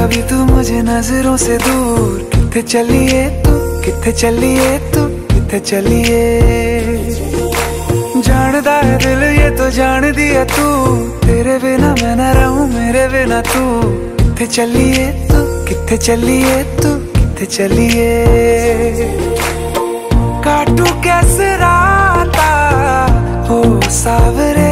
भी तू मुझे नजरों से दूर, किथे चलिए तू, किथे चलिए तू, किथे चलिए। जानदा है दिल ये तो जान दिया तू, तेरे बिना मैं न रहूं मेरे बिना तू। किथे चलिए तू, किथे चलिए तू, किथे चलिए। काटू कैसे राता हो सावरे,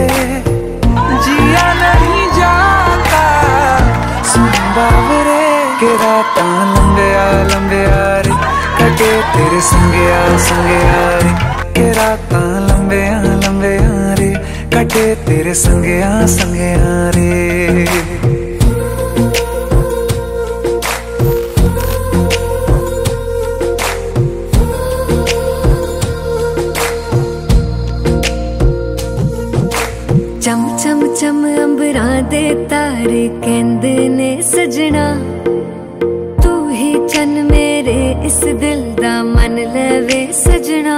जिया नहीं जाता सुन बावरे। के राता लंबे आ रे, कटे तेरे संगे आ रे। के राता लंबे आ रे, कटे तेरे संगे आ रे। चम चम चम अंबरां दे तारे कहंदे ने सजना, तू ही चन मेरे इस दिल दा मन लवे सजना।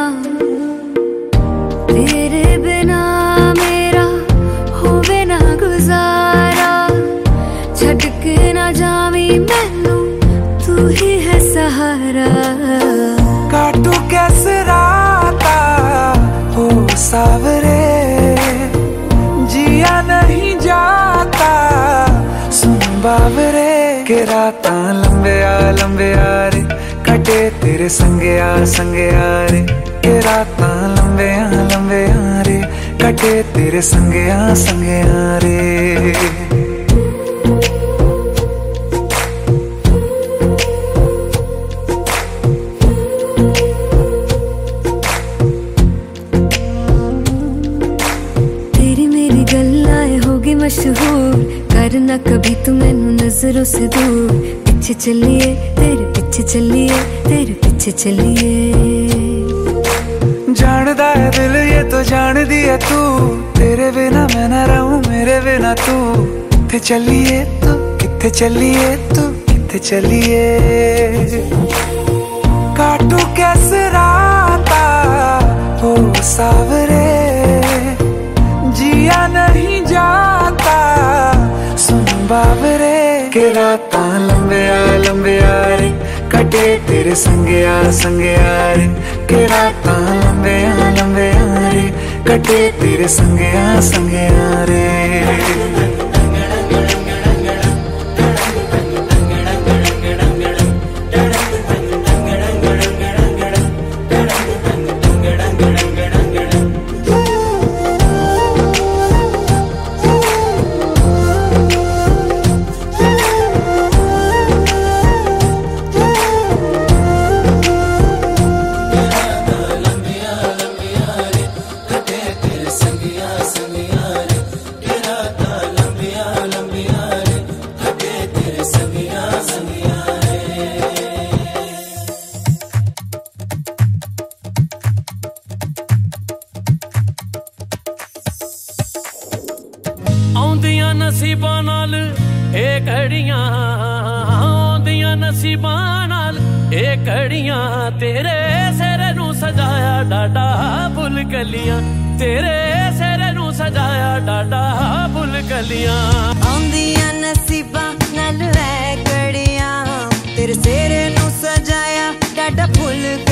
तेरे बिना मेरा होवे ना गुजारा, छड़ के ना जावी मैनू तू ही है सहारा। काटू कैसे राता हो सावरे, जिया नहीं जाता सुन बावरे। के राता लंबे आ रे, कटे तेरे संगे आ रे। के राता लंबे आ रे, कटे तेरे संगे आ रे। मशहूर करना कभी तू मैनू नजरों से दूर। पीछे चलिए तेरे पीछे चलिए, तेरे पीछे चलिए। जानदा है दिल ये तो जान दिया तू, तेरे बिना मैं न रहूं मेरे बिना तू। किथे चलिए तू, किथे चलिए तू, किथे चलिए। काटू कैसे राता हो सावरे, जिया नहीं जाता सुन बावरे। के राता लंबे आ रे, कटे तेरे संगे आ रे। के राता लंबे आ रे, कटे तेरे संगे आ रे। आउंदियां नसीबां नाल ए घड़ियां, आउंदियां नसीबां नाल ए घड़ियां। तेरे सिर नू सजाया डाडा फुल कलियां, तेरे सिर नू सजाया डाडा फुल कलियां। आउंदियां नसीबां नाल ए घड़ियां, तेरे सिर नू सजाया डाडा फुल